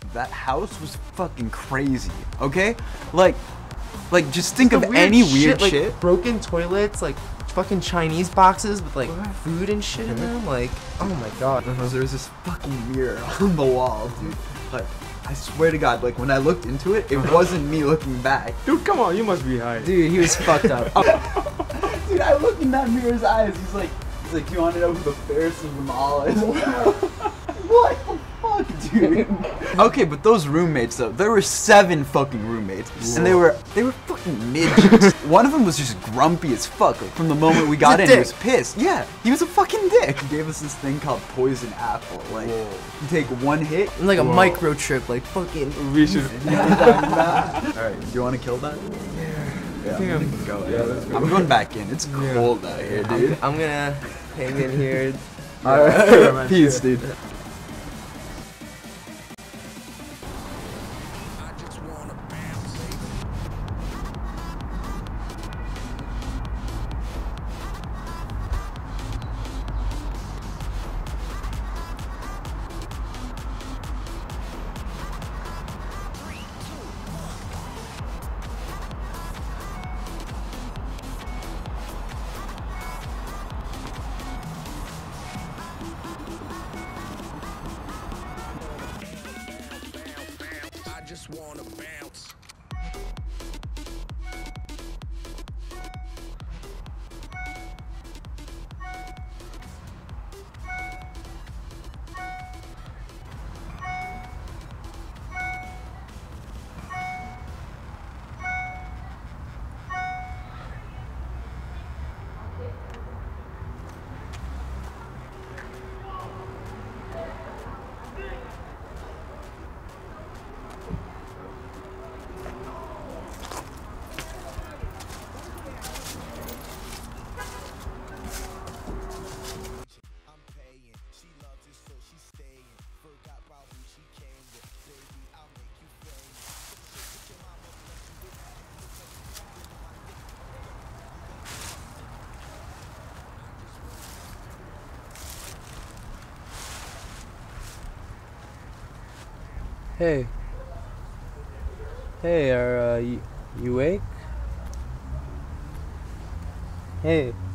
that house was fucking crazy. Okay, like just think of weird any weird like, shit. Broken toilets, like fucking Chinese boxes with like food and shit in them. Like, oh my god. There was this fucking mirror on the wall, dude. Like, I swear to God, like when I looked into it, it wasn't me looking back. Dude, come on, you must be high. Dude, he was fucked up. Dude, I looked in that mirror's eyes. He's like, you want to know who the fairest of them all is? What the fuck, dude? Okay, but those roommates though, there were 7 fucking roommates, and they were fucking midgets. One of them was just grumpy as fuck. Like, from the moment we got in, he was pissed. Yeah, he was a fucking dick. He gave us this thing called poison apple. Like, you take one hit, Like a micro trip, like fucking. We should. Alright, do you want to kill that? Yeah, I'm gonna go. let's go. I'm going back in. It's cold out here, dude. I'm gonna hang in here. Alright, peace, dude. Just wanna bounce. Hey. Hey, are you awake? Hey.